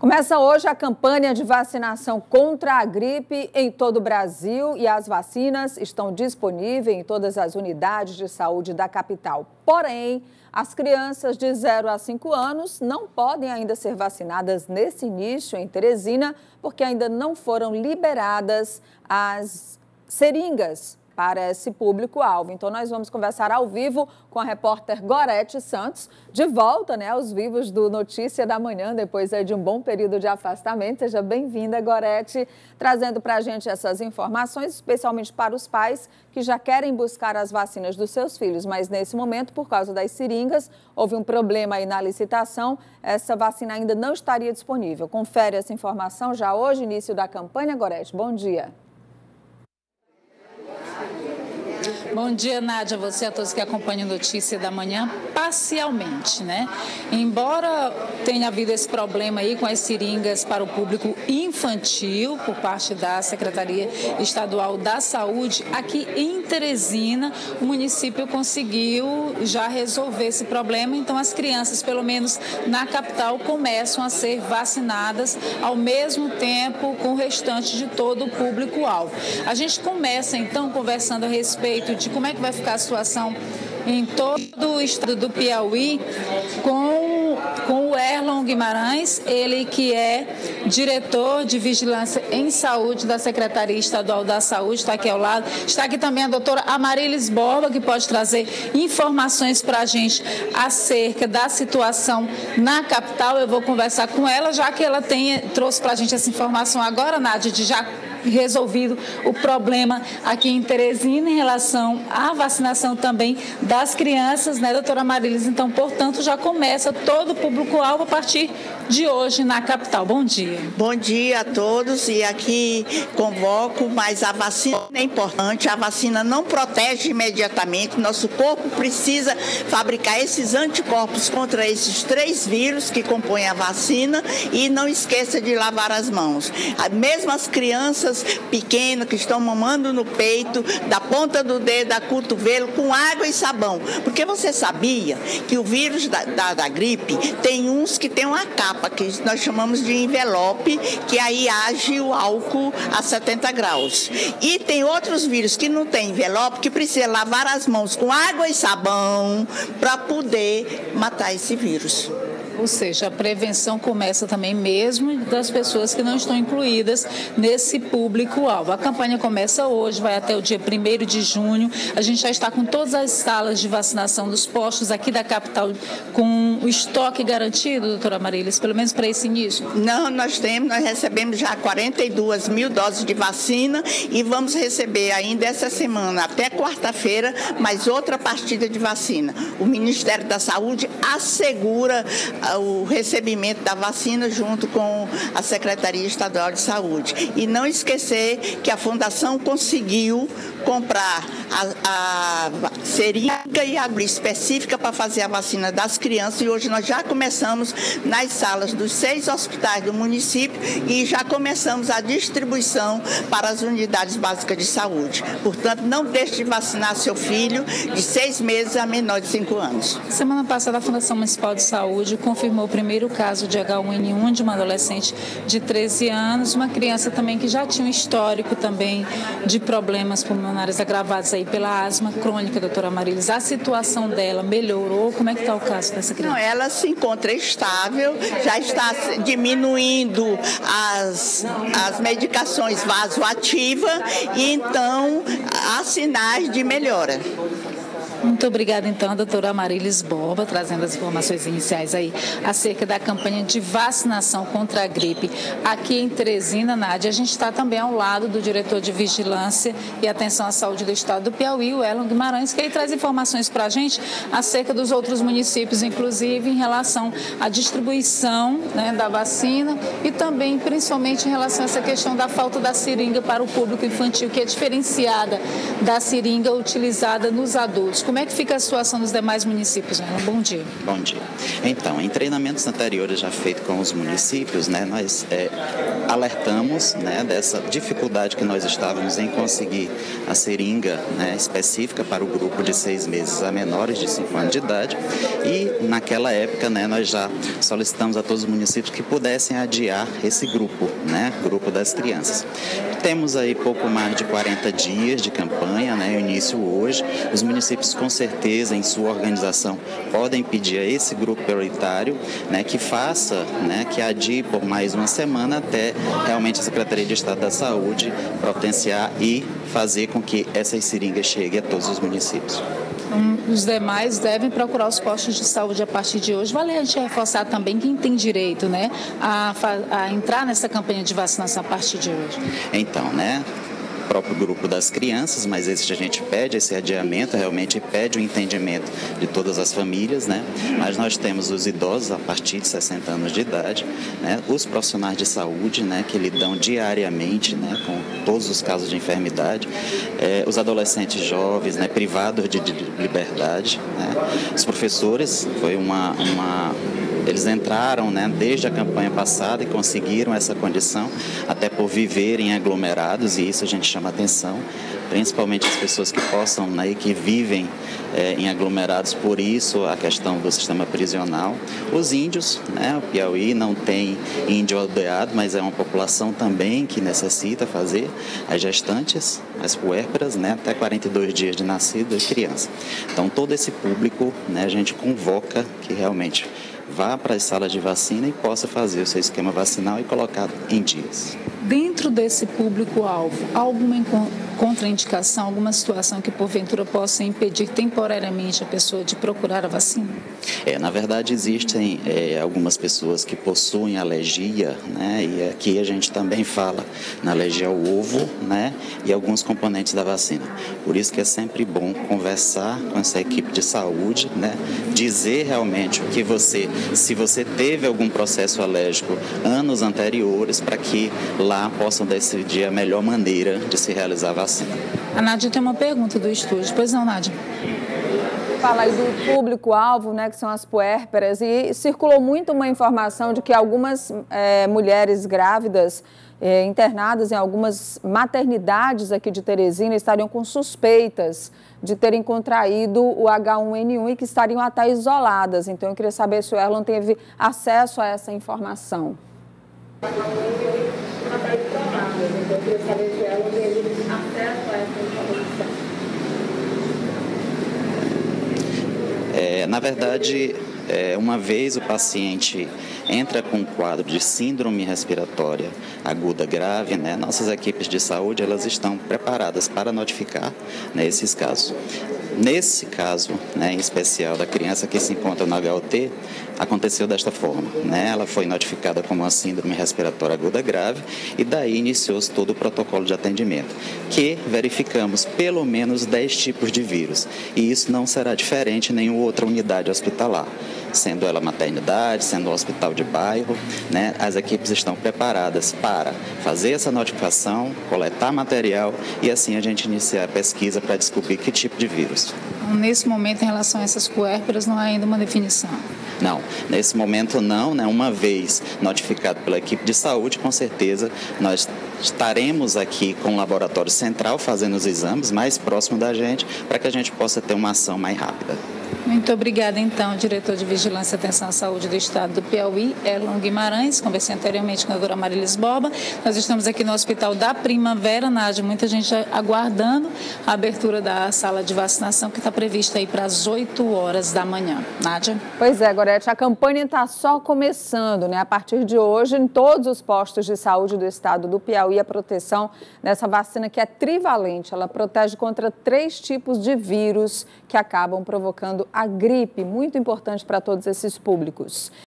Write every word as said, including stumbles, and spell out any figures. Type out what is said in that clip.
Começa hoje a campanha de vacinação contra a gripe em todo o Brasil e as vacinas estão disponíveis em todas as unidades de saúde da capital. Porém, as crianças de zero a cinco anos não podem ainda ser vacinadas nesse início em Teresina, porque ainda não foram liberadas as seringas para esse público-alvo. Então, nós vamos conversar ao vivo com a repórter Gorete Santos, de volta, né, aos vivos do Notícia da Manhã, depois aí, de um bom período de afastamento. Seja bem-vinda, Gorete, trazendo para a gente essas informações, especialmente para os pais que já querem buscar as vacinas dos seus filhos, mas nesse momento, por causa das seringas, houve um problema aí na licitação, essa vacina ainda não estaria disponível. Confere essa informação já hoje, início da campanha. Gorete, bom dia. Bom dia, Nádia, você e a todos que acompanham a Notícia da Manhã, parcialmente, né? Embora tenha havido esse problema aí com as seringas para o público infantil, por parte da Secretaria Estadual da Saúde, aqui em Teresina, o município conseguiu já resolver esse problema, então as crianças, pelo menos na capital, começam a ser vacinadas ao mesmo tempo com o restante de todo o público-alvo. A gente começa, então, conversando a respeito de de como é que vai ficar a situação em todo o estado do Piauí com, com o Erlon Guimarães, ele que é diretor de Vigilância em Saúde da Secretaria Estadual da Saúde, está aqui ao lado. Está aqui também a doutora Amarilis Borba, que pode trazer informações para a gente acerca da situação na capital. Eu vou conversar com ela, já que ela tem, trouxe para a gente essa informação agora, Nádia, de já resolvido o problema aqui em Teresina em relação à vacinação também das crianças, né, doutora Marilis? Então, portanto, já começa todo o público-alvo a partir de hoje na capital. Bom dia. Bom dia a todos, e aqui convoco, mas a vacina é importante, a vacina não protege imediatamente, nosso corpo precisa fabricar esses anticorpos contra esses três vírus que compõem a vacina, e não esqueça de lavar as mãos. Mesmo as crianças pequenas que estão mamando no peito, da ponta do dedo, da cotovelo, com água e sabão. Porque você sabia que o vírus da, da, da gripe tem uns que tem uma capa, que nós chamamos de envelope, que aí age o álcool a setenta graus. E tem outros vírus que não tem envelope, que precisa lavar as mãos com água e sabão para poder matar esse vírus. Ou seja, a prevenção começa também mesmo das pessoas que não estão incluídas nesse público-alvo. A campanha começa hoje, vai até o dia primeiro de junho. A gente já está com todas as salas de vacinação dos postos aqui da capital com o estoque garantido, doutora Marilis, pelo menos para esse início? Não, nós temos, nós recebemos já quarenta e duas mil doses de vacina e vamos receber ainda essa semana, até quarta-feira, mais outra partida de vacina. O Ministério da Saúde assegura o recebimento da vacina junto com a Secretaria Estadual de Saúde. E não esquecer que a Fundação conseguiu comprar a, a seringa e agulha específica para fazer a vacina das crianças, e hoje nós já começamos nas salas dos seis hospitais do município e já começamos a distribuição para as unidades básicas de saúde. Portanto, não deixe de vacinar seu filho de seis meses a menor de cinco anos. Semana passada, a Fundação Municipal de Saúde confirmou o primeiro caso de H um N um de uma adolescente de treze anos, uma criança também que já tinha um histórico também de problemas pulmonares agravados aí pela asma crônica, doutora Marilis. A situação dela melhorou? Como é que está o caso dessa criança? Não, ela se encontra estável, já está diminuindo as, as medicações vasoativas, e então há sinais de melhora. Muito obrigada, então, a doutora Amarilis Borba, trazendo as informações iniciais aí acerca da campanha de vacinação contra a gripe aqui em Teresina. Nádia, a gente está também ao lado do diretor de Vigilância e Atenção à Saúde do Estado do Piauí, o Erlon Guimarães, que aí traz informações para a gente acerca dos outros municípios, inclusive em relação à distribuição, né, da vacina, e também, principalmente, em relação a essa questão da falta da seringa para o público infantil, que é diferenciada da seringa utilizada nos adultos. como é que fica a situação dos demais municípios, Erlon? Bom dia. Bom dia. Então, em treinamentos anteriores já feitos com os municípios, né, nós é, alertamos, né, dessa dificuldade que nós estávamos em conseguir a seringa, né, específica para o grupo de seis meses a menores de cinco anos de idade, e naquela época, né, nós já solicitamos a todos os municípios que pudessem adiar esse grupo, né, grupo das crianças. Temos aí pouco mais de quarenta dias de campanha, né, o início hoje. Os municípios com certeza em sua organização podem pedir a esse grupo prioritário, né, que faça, né, que adie por mais uma semana até realmente a Secretaria de Estado da Saúde providenciar e fazer com que essas seringas cheguem a todos os municípios. Os demais devem procurar os postos de saúde a partir de hoje. Vale a gente reforçar também quem tem direito, né, a, a entrar nessa campanha de vacinação a partir de hoje. Então, né, o próprio grupo das crianças, mas esse a gente pede esse adiamento, realmente pede o entendimento de todas as famílias, né? Mas nós temos os idosos a partir de sessenta anos de idade, né? Os profissionais de saúde, né, que lidam diariamente, né, com todos os casos de enfermidade, eh, os adolescentes jovens, né, privados de, de liberdade, né? Os professores, foi uma, uma eles entraram, né, desde a campanha passada e conseguiram essa condição, até por viverem aglomerados, e isso a gente chama atenção, principalmente as pessoas que possam, né, que vivem é, em aglomerados, por isso a questão do sistema prisional. Os índios, né, o Piauí não tem índio aldeado, mas é uma população também que necessita fazer, as gestantes, as puérperas, né, até quarenta e dois dias de nascido e criança. Então todo esse público, né, a gente convoca que realmente vá para as salas de vacina e possa fazer o seu esquema vacinal e colocar em dias. Dentro desse público-alvo, alguma contraindicação, alguma situação que porventura possa impedir temporariamente a pessoa de procurar a vacina? É, na verdade, existem é, algumas pessoas que possuem alergia, né, e aqui a gente também fala na alergia ao ovo, né, e alguns componentes da vacina. Por isso que é sempre bom conversar com essa equipe de saúde, né, dizer realmente o que você, se você teve algum processo alérgico anos anteriores, para que lá possam decidir a melhor maneira de se realizar a vacina. A Nádia tem uma pergunta do estúdio. Pois não, Nádia? Fala aí do público-alvo, né, que são as puérperas, e circulou muito uma informação de que algumas é, mulheres grávidas é, internadas em algumas maternidades aqui de Teresina estariam com suspeitas de terem contraído o H um N um e que estariam até isoladas. Então, eu queria saber se o Erlon teve acesso a essa informação. Então, eu queria saber se o Erlon teve acesso a essa informação. É, na verdade, é, uma vez o paciente entra com um quadro de síndrome respiratória aguda grave, né, nossas equipes de saúde elas estão preparadas para notificar, né, esses casos. Nesse caso, né, em especial da criança que se encontra no H U T, aconteceu desta forma, né? Ela foi notificada como uma síndrome respiratória aguda grave e daí iniciou-se todo o protocolo de atendimento, que verificamos pelo menos dez tipos de vírus, e isso não será diferente em nenhuma outra unidade hospitalar, sendo ela maternidade, sendo um hospital de bairro, né? As equipes estão preparadas para fazer essa notificação, coletar material e assim a gente iniciar a pesquisa para descobrir que tipo de vírus. Nesse momento, em relação a essas puérperas, não há ainda uma definição? Não, nesse momento não, né? Uma vez notificado pela equipe de saúde, com certeza nós estaremos aqui com o laboratório central fazendo os exames mais próximo da gente para que a gente possa ter uma ação mais rápida. Muito obrigada, então, diretor de Vigilância e Atenção à Saúde do Estado do Piauí, Erlon Guimarães. Conversei anteriormente com a doutora Marilis Borba. Nós estamos aqui no Hospital da Primavera, Nádia. Muita gente aguardando a abertura da sala de vacinação, que está prevista aí para as oito horas da manhã. Nádia? Pois é, Gorete, a campanha está só começando, né? A partir de hoje, em todos os postos de saúde do Estado do Piauí, a proteção dessa vacina que é trivalente. Ela protege contra três tipos de vírus que acabam provocando a gripe, muito importante para todos esses públicos.